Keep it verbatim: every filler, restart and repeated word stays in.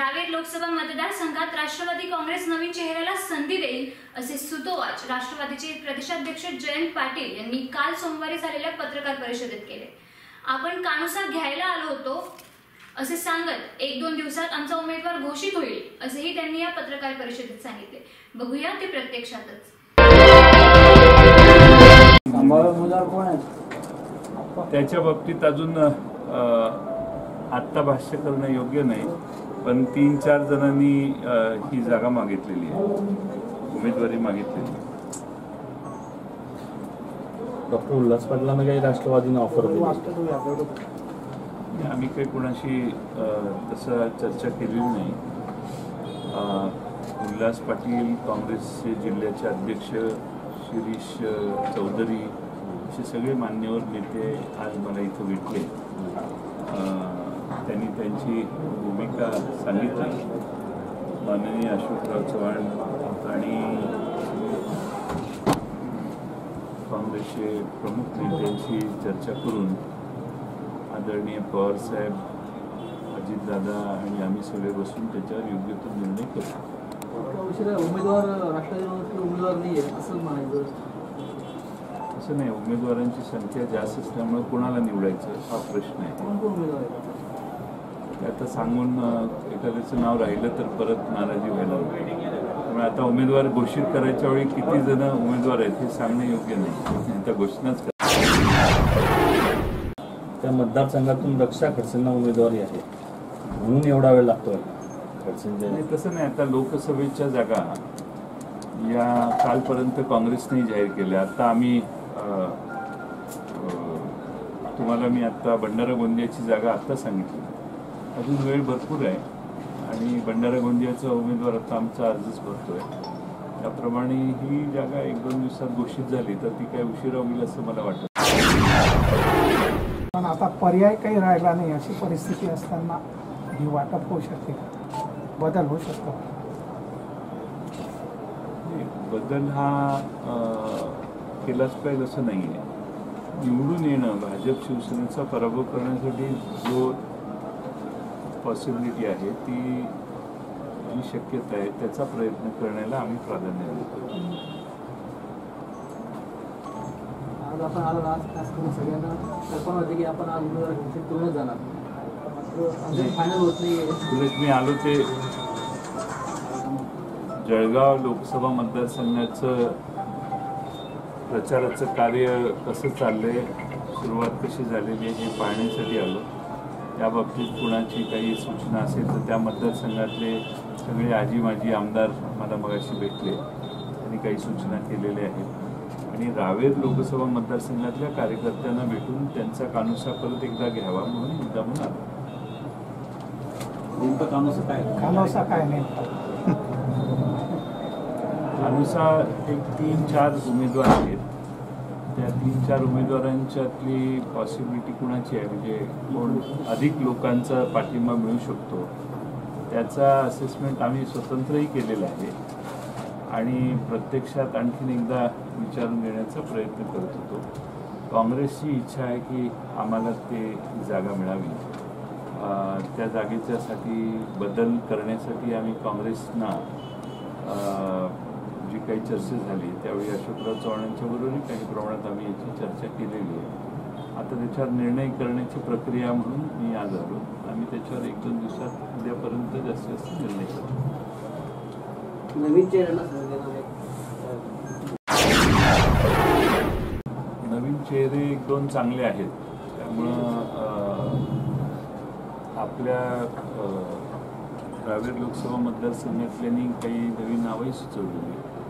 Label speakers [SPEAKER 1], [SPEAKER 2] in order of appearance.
[SPEAKER 1] रावेर लोकसभा मतदारसंघात राष्ट्रवादी काँग्रेस नवीन चेहऱ्याला संधी देईल असे सुतोवाच राष्ट्रवादीचे प्रदेशाध्यक्ष जयंत पाटील यांनी काल सोमवारी झालेल्या पत्रकार परिषदेत केले। आपण कानुसा घ्यायला आलो होतो असे सांगत एक दोन दिवसात आमचा उमेदवार घोषित होईल असेही त्यांनी या पत्रकार परिषदेत सांगितले। बघूया ते प्रत्यक्षातच।
[SPEAKER 2] त्याच्या बाबतीत अजून आत्ता भाष्य करणं योग्य नाही, पण तीन चार जणांनी ही जागा मागितलेली आहे, उमेदवारी मागितलेली।
[SPEAKER 3] डॉक्टर उल्हास पाटलांना काही राष्ट्रवादीने ऑफर दिली?
[SPEAKER 2] आम्ही काही कोणाशी तसं चर्चा केलेली नाही। उल्हास पाटील काँग्रेसचे जिल्ह्याचे अध्यक्ष शिरीष चौधरी असे सगळे मान्यवर नेते आज मला इथं भेटले। त्यांनी त्यांची भूमिका सांगितली। माननीय अशोकराव चव्हाण आणि काँग्रेसचे प्रमुख नेत्यांशी चर्चा करून आदरणीय पवार साहेब, अजितदादा आणि आम्ही सगळे बसून त्याच्यावर योग्य तो निर्णय करू।
[SPEAKER 4] उमेदवार राष्ट्रवादी उमेदवार नाही आहे असं म्हणायचं?
[SPEAKER 2] असं नाही, उमेदवारांची संख्या जास्त असल्यामुळे कोणाला निवडायचं हा प्रश्न आहे।
[SPEAKER 4] कोण कोण उमेदवार आहेत
[SPEAKER 2] आता सांगून एखाद्याचं नाव राहिलं तर परत नाराजी व्हायला नको। त्यामुळे आता उमेदवार घोषित करायच्या वेळी किती जण उमेदवार आहेत हे सांगणं योग्य नाही, आता घोषणाच करा।
[SPEAKER 3] त्या मतदारसंघातून रक्षा खडसेंना उमेदवारी आहे म्हणून एवढा वेळ लागतोय खडसेंच्या?
[SPEAKER 2] नाही, तसं नाही। आता लोकसभेच्या जागा या कालपर्यंत काँग्रेसने जाहीर केल्या। आता आम्ही तुम्हाला मी आता भंडारा गोंदियाची जागा आत्ता सांगितली, अजून वेळ भरपूर आहे आणि भंडारा गोंदियाचा उमेदवार आता आमचा अर्जच भरतोय। त्याप्रमाणे ही जागा एक दोन दिवसात घोषित झाली तर ती काय उशिरा होईल असं मला वाटतं।
[SPEAKER 5] पण आता पर्याय काही राहिला नाही अशी परिस्थिती असताना ही वाटप होऊ शकते, बदल होऊ शकतो?
[SPEAKER 2] बदल हा केलाच पाहिजे असं नाही आहे। निवडून येणं, भाजप शिवसेनेचा पराभव करण्यासाठी जो पॉसिबिलिटी आहे ती जी शक्यता आहे त्याचा प्रयत्न करण्याला आम्ही प्राधान्य देतो।
[SPEAKER 4] आज आपण आलो आज खास करून सगळ्यांना कल्पना होती की आपण आज उमेदवार घोषित करूनच जाणार, मात्र फायनल होत नाही।
[SPEAKER 2] मी आलो ते जळगाव लोकसभा मतदारसंघाचं प्रचाराचं कार्य कसं चाललंय, सुरुवात कशी झालेली आहे हे पाहण्यासाठी आलो। त्या बाबतीत कुणाची काही सूचना असेल तर त्या मतदारसंघातले सगळे आजी माजी आमदार मला मगाशी भेटले, त्यांनी काही सूचना केलेल्या आहेत आणि रावेर लोकसभा मतदारसंघातल्या कार्यकर्त्यांना भेटून त्यांचा कानुसा परत एकदा घ्यावा म्हणून मुद्दा म्हणून आला।
[SPEAKER 3] नेमका कानुसा काय
[SPEAKER 5] कानुसा काय नेमका?
[SPEAKER 2] कानुसा एक तीन चार उमेदवार आहेत, त्या तीन चार उमेदवारांच्यातली पॉसिबिलिटी कुणाची आहे, म्हणजे कोण अधिक लोकांचा पाठिंबा मिळू शकतो त्याचा असेसमेंट आम्ही स्वतंत्रही केलेला आहे आणि प्रत्यक्षात आणखीन एकदा विचारून घेण्याचा प्रयत्न करत होतो। काँग्रेसची इच्छा आहे की आम्हाला ते जागा मिळावी, त्या जागेच्यासाठी बदल करण्यासाठी आम्ही काँग्रेसना जी काही चर्चा झाली त्यावेळी अशोकराव चव्हाणांच्या बरोबरही काही प्रमाणात आम्ही याची चर्चा केलेली आहे। आता त्याच्यावर निर्णय करण्याची प्रक्रिया म्हणून मी आज आलो। आम्ही त्याच्यावर एक दोन दिवसात उद्यापर्यंत जास्तीत जास्त निर्णय करू।
[SPEAKER 4] नवीन चेहऱ्यांना
[SPEAKER 2] नवीन चेहरे एक दोन चांगले आहेत, त्यामुळं आपल्या रावेर लोकसभा मतदारसंघातल्यांनी काही नवीन नावंही सुचवलेली आहेत।